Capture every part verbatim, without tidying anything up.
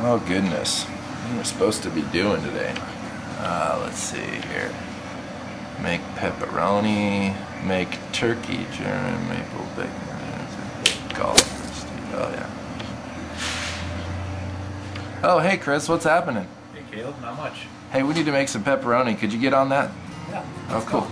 Oh goodness, what we're supposed to be doing today? Uh, let's see here. Make pepperoni, make turkey, German maple bacon, golf. Oh yeah. Oh hey Chris, what's happening? Hey Caleb, not much. Hey, we need to make some pepperoni. Could you get on that? Yeah. Oh cool.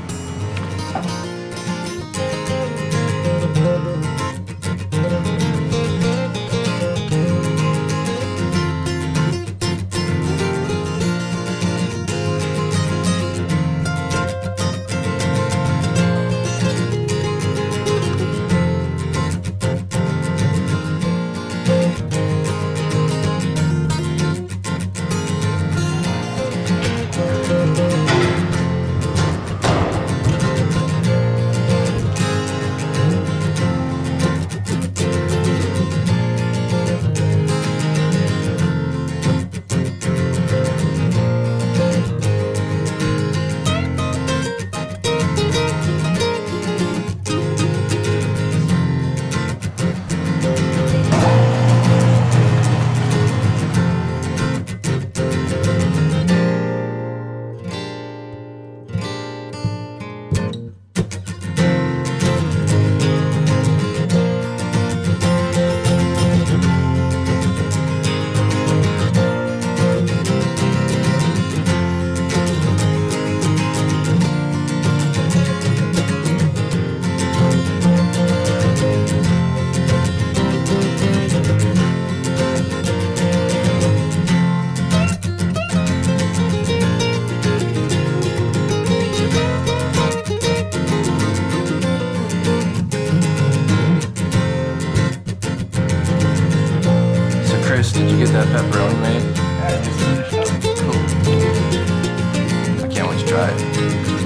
Chris, did you get that pepperoni made? Yeah, I just finished up. Cool. I can't wait to try it.